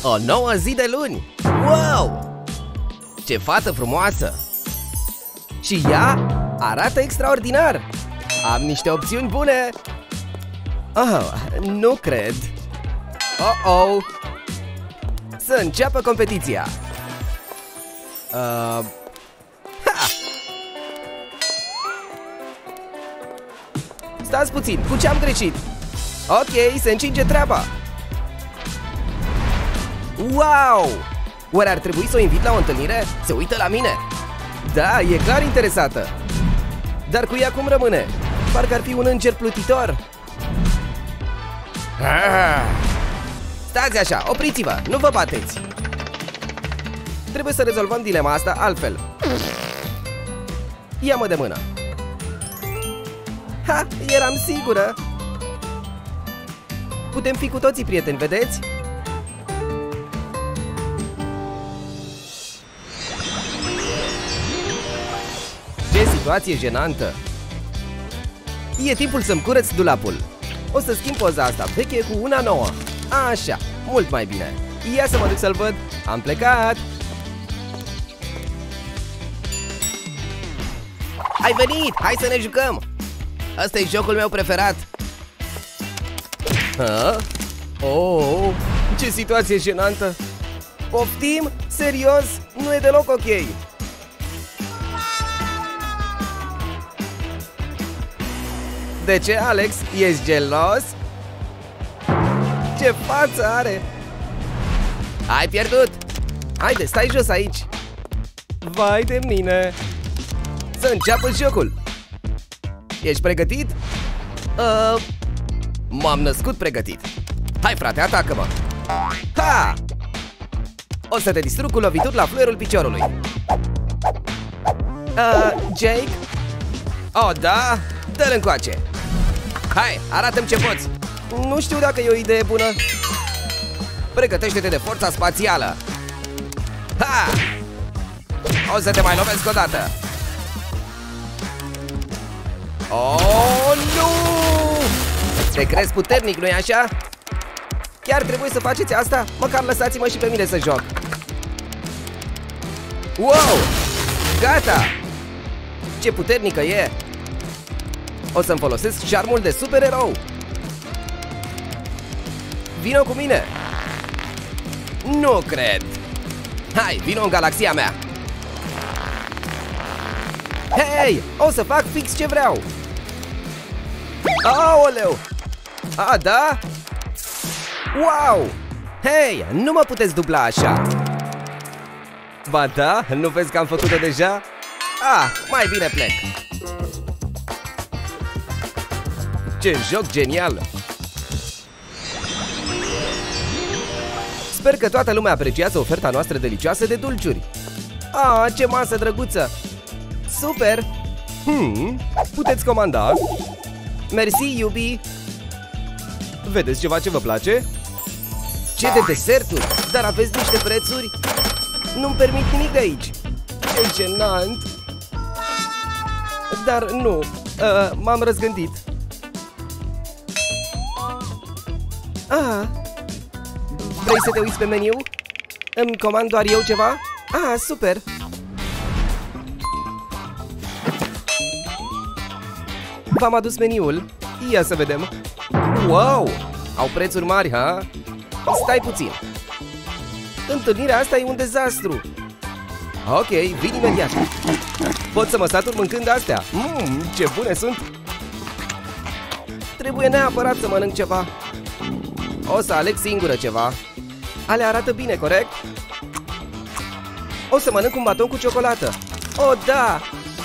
O nouă zi de luni! Wow! Ce fată frumoasă! Și ea arată extraordinar! Am niște opțiuni bune! Oh, nu cred! Oh! Să înceapă competiția! Ha! Stați puțin, cu ce am greșit? Ok, se încinge treaba! Wow! Oare ar trebui să o invit la o întâlnire? Se uită la mine! Da, e clar interesată! Dar cu ea cum rămâne? Parcă ar fi un înger plutitor! Stați așa, opriți-vă, nu vă bateți! Trebuie să rezolvăm dilema asta altfel. Ia-mă de mână! Ha, eram sigură! Putem fi cu toții prieteni, vedeți? Ce situație jenantă! E timpul să-mi curăț dulapul. O să schimb poza asta veche cu una nouă. Așa, mult mai bine. Ia să mă duc să-l văd. Am plecat! Ai venit! Hai să ne jucăm! Asta e jocul meu preferat. Oh, ce situație jenantă! Poftim? Serios? Nu e deloc ok! De ce, Alex? Ești gelos? Ce față are! Ai pierdut! Haide, stai jos aici! Vai de mine! Să înceapă jocul! Ești pregătit? M-am născut pregătit! Hai, frate, atacă-mă! Ha! O să te distrug cu lovituri la fluierul piciorului! Jake? Oh, da? Dă-l încoace! Hai, arată-mi ce poți! Nu știu dacă e o idee bună! Pregătește-te de forța spațială! Ha! O să te mai lovesc o dată! Oh, nu! Te crezi puternic, nu-i așa? Chiar trebuie să faceți asta? Măcar lăsați-mă și pe mine să joc! Wow! Gata! Ce puternică e! O să-mi folosesc șarmul de supererou! Vino cu mine! Nu cred! Hai, vino în galaxia mea! Hei! O să fac fix ce vreau! Aoleu! A, da? Wow! Hei! Nu mă puteți dubla așa! Ba da? Nu vezi că am făcut-o deja? Mai bine plec! Ce joc genial! Sper că toată lumea apreciază oferta noastră delicioasă de dulciuri! Ce masă drăguță! Super! Puteți comanda! Mersi, iubi! Vedeți ceva ce vă place? Ce de deserturi! Dar aveți niște prețuri? Nu-mi permit nimic de aici! Ce jenant! Dar nu! M-am răzgândit! Vrei să te uiți pe meniu? Îmi comand doar eu ceva? Super! V-am adus meniul. Ia să vedem. Wow! Au prețuri mari, ha? Stai puțin. Întâlnirea asta e un dezastru. Ok, vin imediat. Pot să mă satur mâncând astea. Ce bune sunt! Trebuie neapărat să mănânc ceva. O să aleg singură ceva. Alea arată bine, corect? O să mănânc un baton cu ciocolată. Oh, da!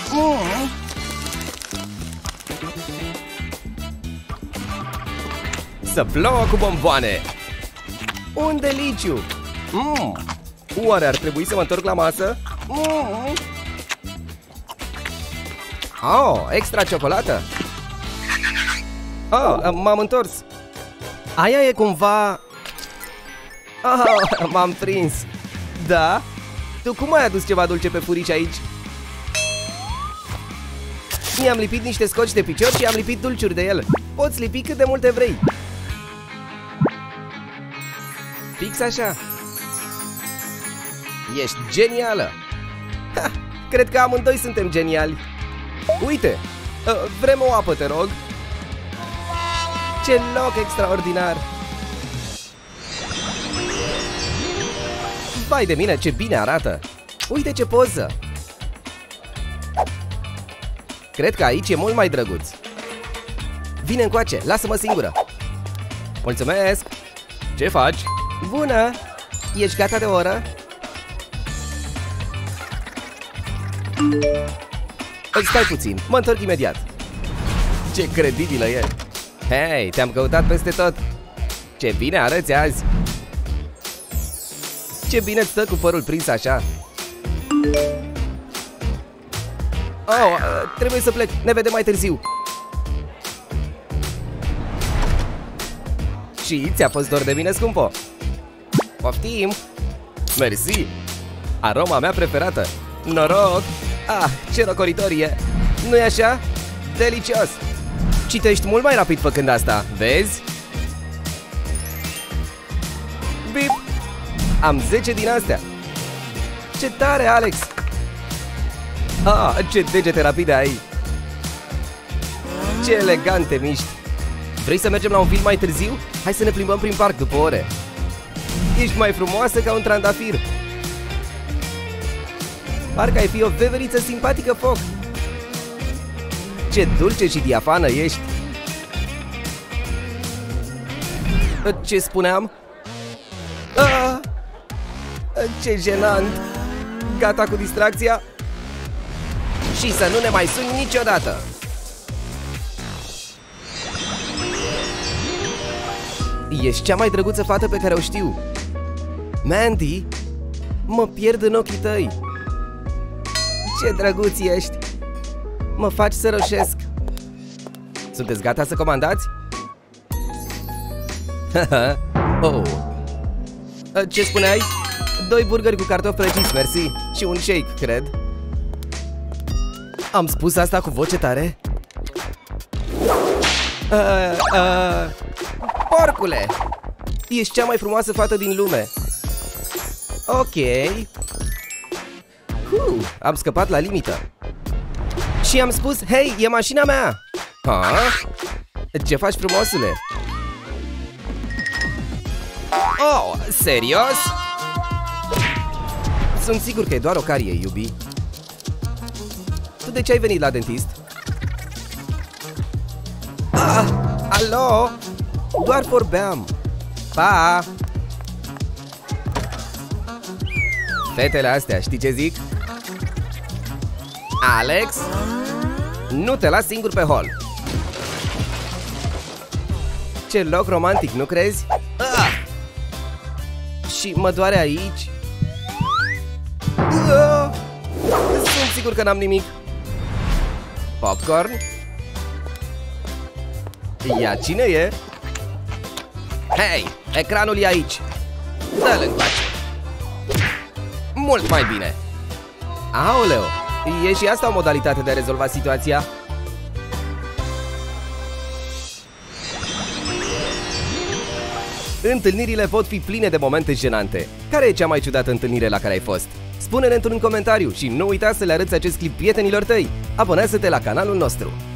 Să plouă cu bomboane! Un deliciu! Oare ar trebui să mă întorc la masă? Extra ciocolată! M-am întors! Aia e cumva... m-am prins! Da? Tu cum ai adus ceva dulce pe furici aici? Mi-am lipit niște scoci de picior și am lipit dulciuri de el. Poți lipi cât de multe vrei. Fix așa. Ești genială! Ha, cred că amândoi suntem geniali. Uite, vrem o apă, te rog. Ce loc extraordinar! Vai de mine, ce bine arată! Uite ce poză! Cred că aici e mult mai drăguț. Vine încoace, lasă-mă singură. Mulțumesc! Ce faci? Bună! Ești gata de oră? Stai puțin, mă întorc imediat. Ce credibilă e! Hei, te-am căutat peste tot. Ce bine arăți azi! Ce bine îți stă cu părul prins așa. Oh, trebuie să plec, ne vedem mai târziu. Și ți-a fost dor de mine, scumpo? Poftim! Mersi! Aroma mea preferată! Noroc! Ah, ce rocoritorie! Nu-i așa? Delicios! Citești mult mai rapid făcând asta, vezi? Bip! Am 10 din astea! Ce tare, Alex! Ah, ce degete rapide ai! Ce elegante miști! Vrei să mergem la un film mai târziu? Hai să ne plimbăm prin parc după ore! Ești mai frumoasă ca un trandafir! Parcă ai fi o veveriță simpatică, Foc! Ce dulce și diafană ești! Ce spuneam? Ah, ce jenant! Gata cu distracția? Și să nu ne mai suni niciodată! Ești cea mai drăguță fată pe care o știu! Mandy, mă pierd în ochii tăi! Ce drăguț ești! Mă faci să roșesc! Sunteți gata să comandați? Oh. Ce spuneai? 2 burgeri cu cartofi prăjiți, mersi. Și un shake, cred. Am spus asta cu voce tare? Porcule! Ești cea mai frumoasă fată din lume. Ok. Am scăpat la limită. Și am spus, hei, e mașina mea! Ha? Ce faci, frumosule? Oh, serios? Sunt sigur că e doar o carie, iubi. Tu de ce ai venit la dentist? Ah, alo? Doar vorbeam. Pa! Fetele astea, știi ce zic? Alex? Nu te las singur pe hol. Ce loc romantic, nu crezi? Ah! Și mă doare aici. Ah! Sunt sigur că n-am nimic. Popcorn? Ia, cine e? Hei, ecranul e aici. Dă-l încoace. Mult mai bine. Aoleu, e și asta o modalitate de a rezolva situația? Întâlnirile pot fi pline de momente jenante. Care e cea mai ciudată întâlnire la care ai fost? Spune-ne într-un comentariu și nu uita să le arăți acest clip prietenilor tăi. Abonează-te la canalul nostru.